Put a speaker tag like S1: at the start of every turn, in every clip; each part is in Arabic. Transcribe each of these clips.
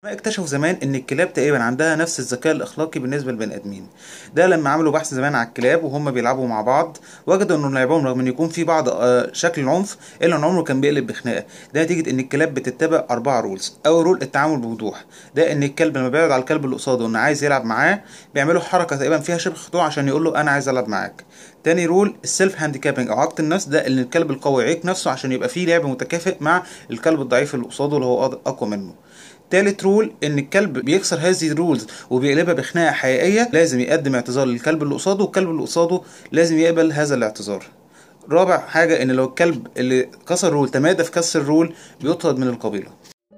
S1: اكتشفوا زمان ان الكلاب تقريبا عندها نفس الذكاء الاخلاقي بالنسبه للبني ادمين. ده لما عملوا بحث زمان على الكلاب وهم بيلعبوا مع بعض، وجدوا ان لعبهم رغم ان يكون في بعض شكل العنف الا ان عمره كان بيقلب بخناقه. ده نتيجه ان الكلاب بتتبع 4 رولز. اول رول التعامل بوضوح، ده ان الكلب لما بيعرض على الكلب اللي قصاده انه عايز يلعب معاه بيعملوا حركه تقريبا فيها شبه خضوع عشان يقول له انا عايز العب معاك. تاني رول السيلف هانديكابنج او عاقه النفس، ده ان الكلب القوي يعيق نفسه عشان يبقى فيه لعب متكافئ مع الكلب الضعيف اللي قصاده اللي هو اقوى منه. تالت رول ان الكلب بيكسر هذه الرولز وبيقلبها بخناقه حقيقيه، لازم يقدم اعتذار للكلب اللي قصاده والكلب اللي قصاده لازم يقبل هذا الاعتذار. رابع حاجه ان لو الكلب اللي كسر الرول تمادى في كسر الرول بيطرد من القبيله.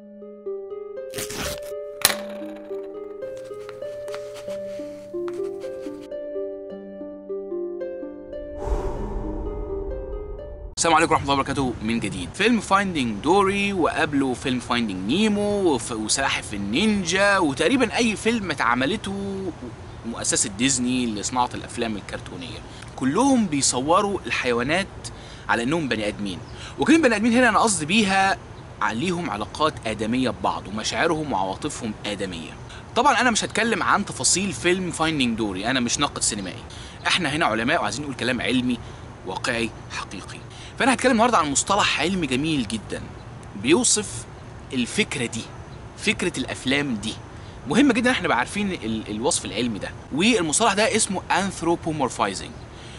S2: السلام عليكم ورحمة الله وبركاته من جديد. فيلم فايندينج دوري وقبله فيلم فايندينج نيمو وسلاحف النينجا وتقريبا أي فيلم اتعملته مؤسسة ديزني لصناعة الأفلام الكرتونية، كلهم بيصوروا الحيوانات على إنهم بني آدمين. وكلمة بني آدمين هنا أنا قصدي بيها عليهم علاقات آدمية ببعض ومشاعرهم وعواطفهم آدمية. طبعا أنا مش هتكلم عن تفاصيل فيلم فايندينج دوري، أنا مش ناقد سينمائي، إحنا هنا علماء وعايزين نقول كلام علمي واقعي حقيقي. فأنا هتكلم النهارده عن مصطلح علمي جميل جدا بيوصف الفكرة دي، فكرة الأفلام دي. مهم جدا احنا نبقى عارفين الوصف العلمي ده، والمصطلح ده اسمه anthropomorphizing.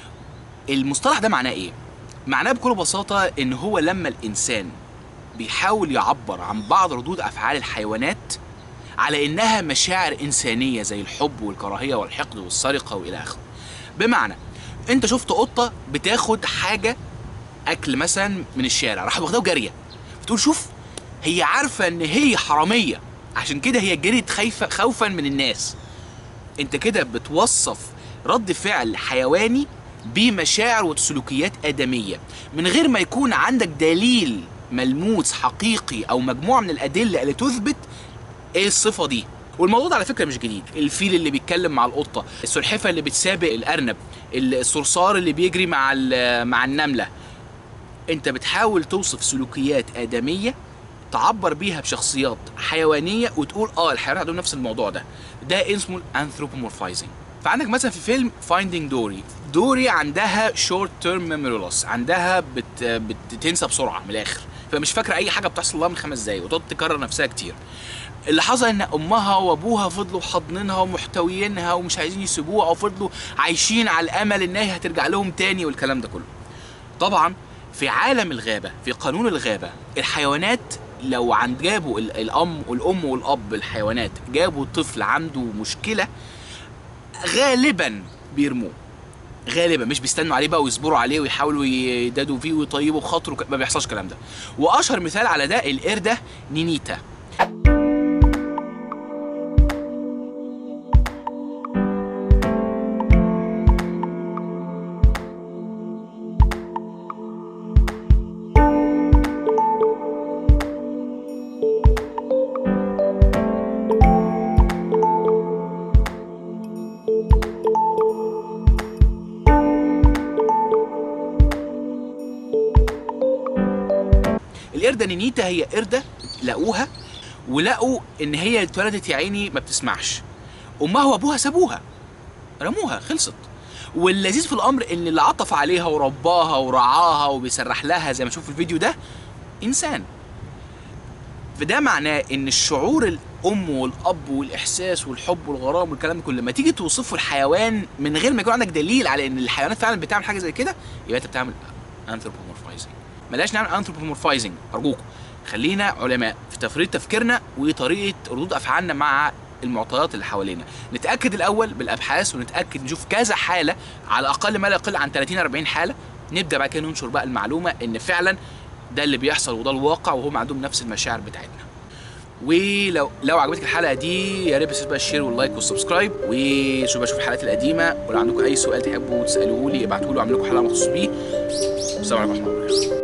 S2: المصطلح ده معناه ايه؟ معناه بكل بساطة ان هو لما الإنسان بيحاول يعبر عن بعض ردود أفعال الحيوانات على إنها مشاعر إنسانية زي الحب والكراهية والحقد والسرقة وإلى آخره. بمعنى انت شفت قطة بتاخد حاجة اكل مثلا من الشارع، راح واخداه وجاريه، بتقول شوف هي عارفه ان هي حراميه عشان كده هي جريت خايفه خوفا من الناس. انت كده بتوصف رد فعل حيواني بمشاعر وسلوكيات ادميه من غير ما يكون عندك دليل ملموس حقيقي او مجموعه من الادله اللي تثبت ايه الصفه دي. والموضوع ده على فكره مش جديد، الفيل اللي بيتكلم مع القطه، السلحفه اللي بتسابق الارنب، الصرصار اللي بيجري مع النمله. انت بتحاول توصف سلوكيات آدمية تعبر بيها بشخصيات حيوانية وتقول الحيوانات عندهم نفس الموضوع ده. ده اسمه anthropomorphizing. فعندك مثلا في فيلم فايندينج دوري عندها شورت تيرم ميموري لوس، عندها بتنسى بسرعة من الآخر، فمش فاكرة أي حاجة بتحصل لها من 5 دقايق وتقعد تكرر نفسها كتير. اللي حصل ان امها وابوها فضلوا حاضنينها ومحتويينها ومش عايزين يسيبوها او فضلوا عايشين على الامل ان هي هترجع لهم تاني والكلام ده كله. طبعا في عالم الغابة، في قانون الغابة، الحيوانات لو جابوا الأم والأب الحيوانات جابوا طفل عنده مشكلة غالبا بيرموه، غالبا مش بيستنوا عليه بقى ويصبروا عليه ويحاولوا يدادوا فيه ويطيبوا خاطره، ما بيحصلش الكلام ده. وأشهر مثال على ده القردة نينيتا. القردة نينيتا هي قردة لقوها ولقوا ان هي اتولدت يا عيني ما بتسمعش، امها وابوها سابوها رموها خلصت. واللذيذ في الامر ان اللي عطف عليها ورباها ورعاها وبيسرح لها زي ما نشوف في الفيديو ده انسان. فده معناه ان الشعور الام والاب والاحساس والحب والغرام والكلام ده كله لما تيجي توصفه الحيوان من غير ما يكون عندك دليل على ان الحيوانات فعلا بتعمل حاجه زي كده، يبقى انت بتعمل anthropomorphizing. بلاش نعمل anthropomorphizing ارجوكم، خلينا علماء في تفريط تفكيرنا وطريقه ردود افعالنا مع المعطيات اللي حوالينا. نتاكد الاول بالابحاث ونتاكد نشوف كذا حاله، على الاقل ما لا يقل عن 30 40 حاله، نبدا بعد كده ننشر بقى المعلومه ان فعلا ده اللي بيحصل وده الواقع وهم عندهم نفس المشاعر بتاعتنا. ولو عجبتك الحلقه دي يا ريت بقى الشير واللايك والسبسكرايب، وشوفوا الحلقات القديمه، ولو عندكم اي سؤال تحبوا تسالوه لي ابعتوا لي واعمل لكم حلقه مخصوص بيه. والسلام عليكم ورحمه الله وبركاته.